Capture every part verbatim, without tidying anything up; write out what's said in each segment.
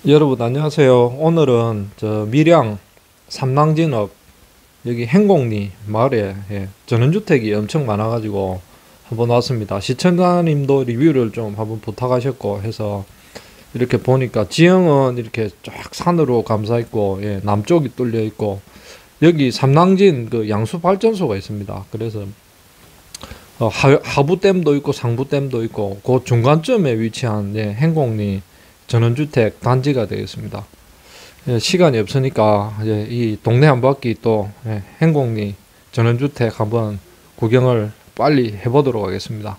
여러분 안녕하세요. 오늘은 저 밀양 삼낭진읍 여기 행곡리 마을에 예, 전원주택이 엄청 많아가지고 한번 왔습니다. 시청자님도 리뷰를 좀 한번 부탁하셨고 해서 이렇게 보니까 지형은 이렇게 쫙 산으로 감싸 있고 예, 남쪽이 뚫려 있고 여기 삼낭진 그 양수 발전소가 있습니다. 그래서 어, 하, 하부댐도 있고 상부댐도 있고 그 중간쯤에 위치한 예, 행곡리 전원주택 단지가 되겠습니다. 예, 시간이 없으니까 예, 이 동네 한 바퀴 또 예, 행곡리 전원주택 한번 구경을 빨리 해보도록 하겠습니다.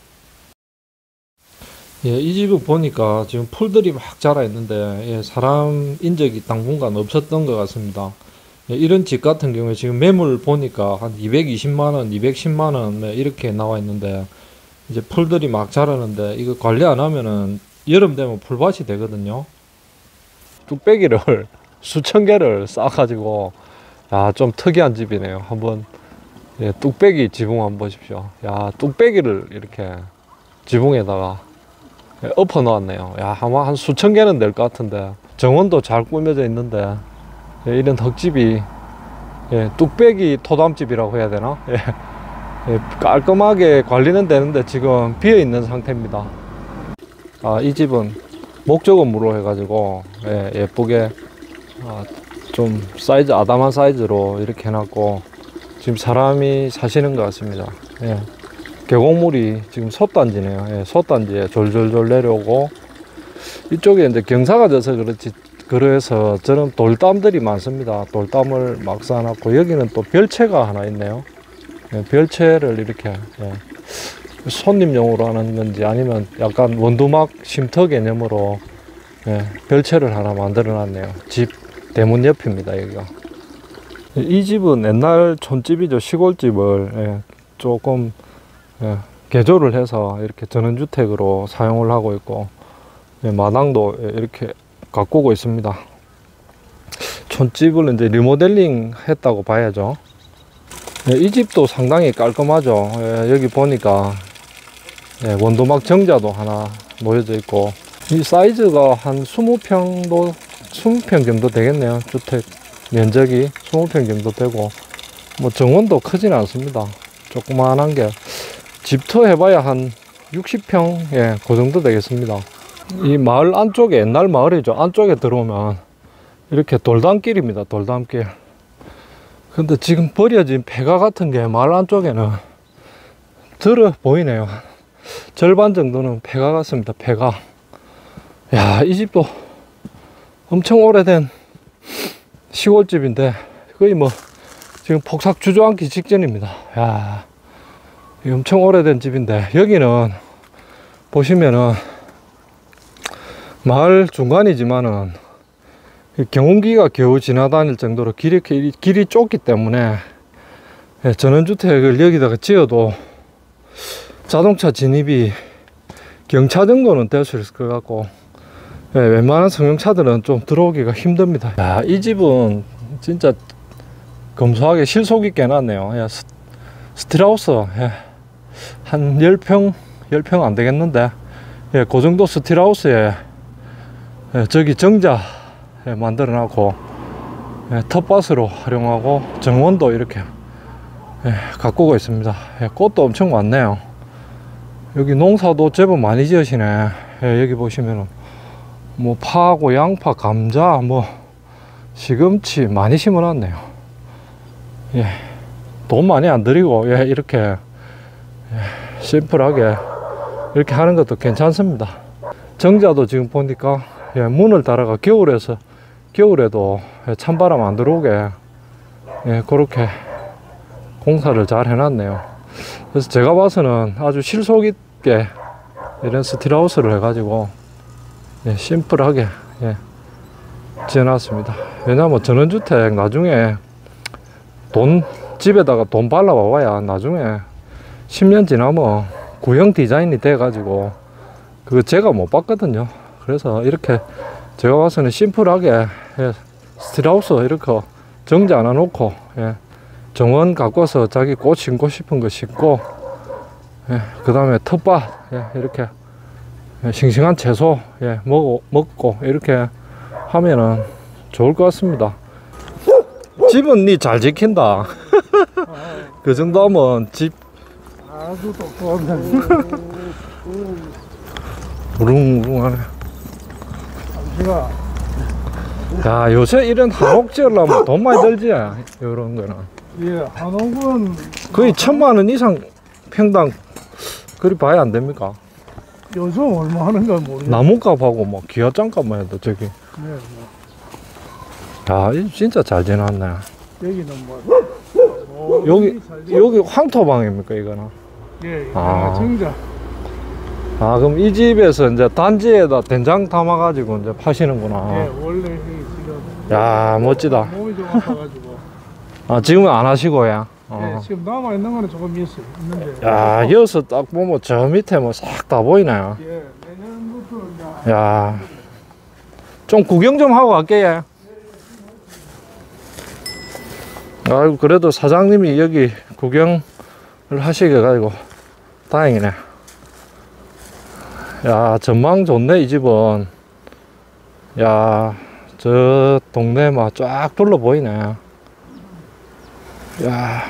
예, 이 집을 보니까 지금 풀들이 막 자라 있는데 예, 사람 인적이 당분간 없었던 것 같습니다. 예, 이런 집 같은 경우에 지금 매물 보니까 한 이백이십만 원, 이백십만 원 네, 이렇게 나와 있는데 이제 풀들이 막 자라는데 이거 관리 안 하면은 여름 되면 풀밭이 되거든요. 뚝배기를 수천 개를 쌓아가지고 야, 좀 특이한 집이네요. 한번 예, 뚝배기 지붕 한번 보십시오. 야, 뚝배기를 이렇게 지붕에다가 예, 엎어 놓았네요. 야, 아마 한 수천 개는 될 것 같은데 정원도 잘 꾸며져 있는데 예, 이런 흙집이 예, 뚝배기 토담집이라고 해야 되나? 예, 예, 깔끔하게 관리는 되는데 지금 비어 있는 상태입니다. 아, 이 집은 목조건물로 해가지고 예, 예쁘게 아, 좀 사이즈 아담한 사이즈로 이렇게 해놨고 지금 사람이 사시는 것 같습니다. 예, 계곡물이 지금 솥단지네요. 예, 솥단지에 졸졸졸 내려오고 이쪽에 이제 경사가 져서 그렇지 그래서 저는 돌담들이 많습니다. 돌담을 막 쌓아놨고 여기는 또 별채가 하나 있네요. 예, 별채를 이렇게 예, 손님용으로 하는 건지 아니면 약간 원두막 쉼터 개념으로 예, 별채를 하나 만들어 놨네요. 집 대문 옆입니다. 여기가. 이 집은 옛날 촌집이죠. 시골집을 예, 조금 예, 개조를 해서 이렇게 전원주택으로 사용을 하고 있고 예, 마당도 이렇게 가꾸고 있습니다. 촌집을 이제 리모델링 했다고 봐야죠. 예, 이 집도 상당히 깔끔하죠. 예, 여기 보니까 예, 원두막 정자도 하나 놓여져 있고 이 사이즈가 한 이십 평도 이십 평 정도 되겠네요. 주택 면적이 이십 평 정도 되고 뭐 정원도 크진 않습니다. 조그만한 게 집터 해봐야 한 육십 평 예, 그 정도 되겠습니다. 이 마을 안쪽에 옛날 마을이죠. 안쪽에 들어오면 이렇게 돌담길입니다. 돌담길. 근데 지금 버려진 폐가 같은 게 마을 안쪽에는 들어 보이네요. 절반 정도는 폐가 같습니다. 폐가. 야, 이 집도 엄청 오래된 시골집인데 거의 뭐 지금 폭삭 주저앉기 직전입니다. 야, 엄청 오래된 집인데 여기는 보시면은 마을 중간이지만은 경운기가 겨우 지나다닐 정도로 길이, 길이 좁기 때문에 전원주택을 여기다가 지어도 자동차 진입이 경차 정도는 될 수 있을 것 같고 예, 웬만한 승용차들은 좀 들어오기가 힘듭니다. 야, 이 집은 진짜 검소하게 실속 있게 해놨네요. 예, 스, 스틸하우스 예, 한 십 평 십 평 안 되겠는데 예, 그 정도 스틸하우스에 예, 저기 정자 예, 만들어 놨고 예, 텃밭으로 활용하고 정원도 이렇게 예, 가꾸고 있습니다. 예, 꽃도 엄청 많네요. 여기 농사도 제법 많이 지으시네. 예, 여기 보시면은 뭐 파하고 양파, 감자, 뭐 시금치 많이 심어놨네요. 예, 돈 많이 안 들이고 예, 이렇게 예, 심플하게 이렇게 하는 것도 괜찮습니다. 정자도 지금 보니까 예, 문을 달아가 겨울에서 겨울에도 예, 찬바람 안 들어오게 예, 그렇게 공사를 잘 해놨네요. 그래서 제가 봐서는 아주 실속 있게 이런 스틸하우스를 해가지고 예, 심플하게 예, 지어놨습니다. 왜냐면 전원주택 나중에 돈 집에다가 돈 발라 봐야 나중에 십 년 지나면 구형 디자인이 돼 가지고 그거 제가 못 봤거든요. 그래서 이렇게 제가 봐서는 심플하게 예, 스틸하우스 이렇게 정자 하나 놓고 예, 정원 가꿔서 자기 꽃 심고 싶은 거 심고 예, 그 다음에 텃밭 예, 이렇게 싱싱한 채소 예, 먹고, 먹고 이렇게 하면은 좋을 것 같습니다. 집은 니 잘 지킨다. 그 정도면 집 아주 똑똑합니다. 무릉무릉하네. 제가 야, 요새 이런 한옥 지으려면 돈 많이 들지, 이런 거는. 예, 한옥은 거의 천만 원 이상 평당 그리 봐야 안 됩니까? 요즘 얼마 하는가 모르겠어요. 나무값하고 뭐 기아장값만 해도 저기. 네, 뭐, 야, 이거 진짜 잘 지났네. 여기는 뭐 여기, 여기 황토방입니까, 이거는? 예, 아. 아, 정자. 아, 그럼 이 집에서 이제 단지에다 된장 담아가지고 이제 파시는구나. 예, 원래 여기 지금 야, 멋지다. 몸이 좀 아파가지고. 아, 지금은 안 하시고요. 어. 예, 지금 남아 있는 거는 조금 있어요. 있는데. 야, 여기서 딱 보면 저 밑에 뭐 싹 다 보이네요. 예, 내년부터 이제 야, 좀 구경 좀 하고 갈게요. 아이고, 그래도 사장님이 여기 구경을 하시게 가지고 다행이네. 야, 전망 좋네, 이 집은. 야, 저 동네 막 쫙 둘러 보이네. 야,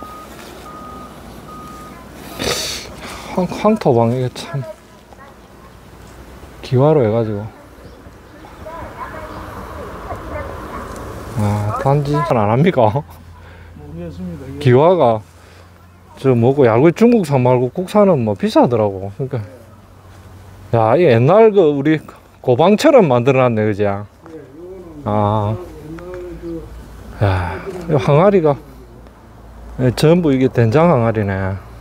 황, 황토방 이게 참 기와로 해가지고. 아, 단지 안 합니까? 모르겠습니다. 이게 기와가 저 뭐고 야구 중국산 말고 국산은 뭐 비싸더라고. 그러니까 야, 이 옛날 그 우리 고방처럼 만들어놨네, 그지? 아, 야, 이 항아리가 예, 전부 이게 된장 항아리네.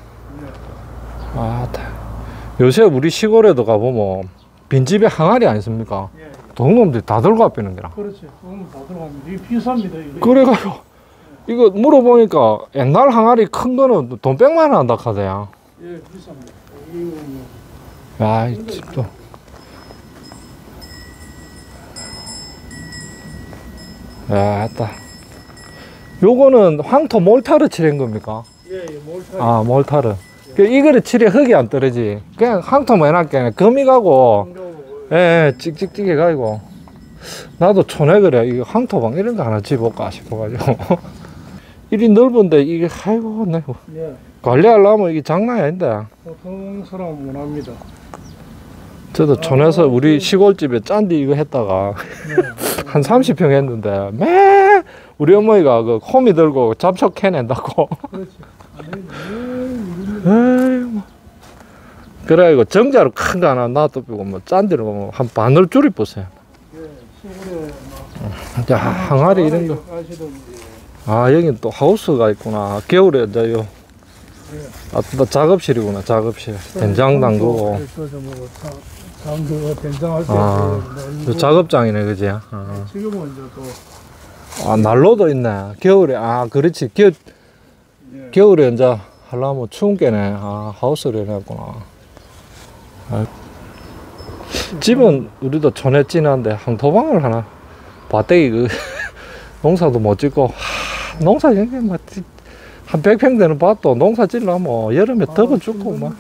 아, 다- 요새 우리 시골에도 가보면 빈집에 항아리 아니습니까? 예, 동놈들이 다 들고 와비는 게라. 그렇지. 그건 다 들어갑니다. 이게 비쌉니다. 이게. 그래가지고 이거 물어보니까 옛날 항아리 큰 거는 돈 백만 원 한다 카대요. 예, 비쌉니다. 이거 뭐 야, 이 집도. 야, 따. 요거는 황토 몰타르 칠한 겁니까? 예, 예, 몰타. 아, 몰타르. 그 이거를 칠해 흙이 안 떨어지. 그냥 황토만 해놨게 금이 가고, 예, 예, 찍찍찍 해가지고. 나도 촌에 그래. 이거 황토방 이런 거 하나 집어볼까 싶어가지고. 이리 넓은데 이게, 아이고, 내 예, 관리하려면 이게 장난이 아닌데. 보통 사람은 못 합니다. 저도 촌에서 우리 시골집에 짠디 이거 했다가 한 삼십 평 했는데 매 우리 어머니가 그 호미 들고 잡초 캐낸다고. 그렇지. 아니, 에이, 그래가지고 정자로 큰 거 하나 놔두고 뭐 짠디로 뭐 한 바늘 줄이 보세요. 예, 시골에 야, 항아리 이런 거. 하시던지. 아, 여긴 또 하우스가 있구나. 겨울에 이제 요 아, 또 작업실이구나. 작업실. 된장 담그고. 그래서 뭐 장그 된장할 때 아, 그 요 작업장이네, 그지? 아. 지금은 이제 또 아, 난로도 있네. 겨울에, 아, 그렇지. 겨, 예, 겨울에 이제 하려면 추운 게네. 아, 하우스를 해놨구나. 아, 집은 우리도 촌에 찐한데 황토방을 하나 밭대기 그 농사도 못 짓고 하, 농사 이게 막한 백 평 되는 밭도 농사 짓려면 여름에 아, 덥어 죽고 막.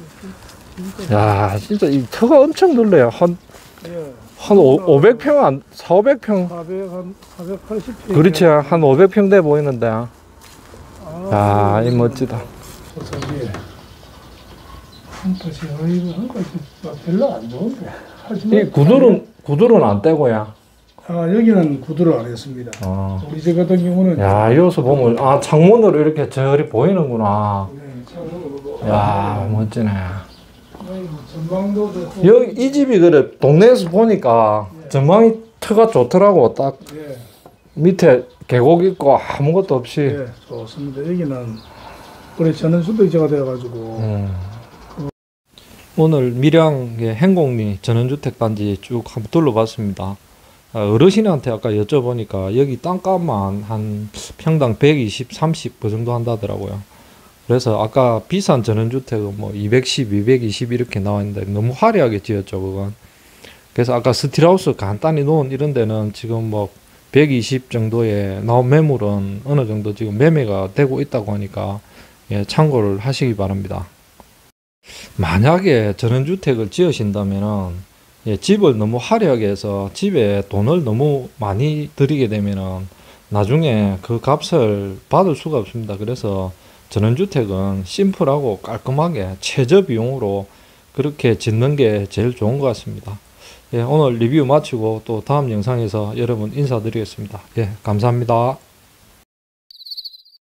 야, 진짜 이 터가 엄청 넓네요. 한, 예, 한 오, 오백 평, 안, 사오백 평. 사백 한 사백팔십 평. 그렇지. 한 오백 평 돼 보이는데. 아, 야, 이 멋지다. 저기 한것이 어이구 한것이 별로 안 좋은데. 하지만 이 구들은, 구들은 안 떼고야. 아, 여기는 구두를 안 했습니다. 어. 우리 집 같은 경우는 야, 여기서 보면, 아, 창문으로 이렇게 저리 보이는구나. 네, 창문으로 야, 멋지네. 아이고, 전망도 좋고. 여기, 이 집이 그래, 동네에서 보니까 전망이 터가 좋더라고. 딱 예, 밑에 계곡 있고 아무것도 없이. 예, 좋습니다. 여기는 우리 저는 주택지가 되어가지고 음. 오늘 밀양의 행곡리 전원주택단지 쭉 한번 둘러봤습니다. 아, 어르신한테 아까 여쭤보니까 여기 땅값만 한 평당 백이십, 삼십 그 정도 한다더라고요. 그래서 아까 비싼 전원주택은 뭐 이백십, 이백이십 이렇게 나와 있는데 너무 화려하게 지었죠, 그건. 그래서 아까 스틸하우스 간단히 놓은 이런 데는 지금 뭐 백이십 정도의 나온 매물은 어느 정도 지금 매매가 되고 있다고 하니까 예, 참고를 하시기 바랍니다. 만약에 전원주택을 지으신다면은 예, 집을 너무 화려하게 해서 집에 돈을 너무 많이 들이게 되면은 나중에 그 값을 받을 수가 없습니다. 그래서 전원주택은 심플하고 깔끔하게 최저 비용으로 그렇게 짓는 게 제일 좋은 것 같습니다. 예, 오늘 리뷰 마치고 또 다음 영상에서 여러분 인사드리겠습니다. 예, 감사합니다.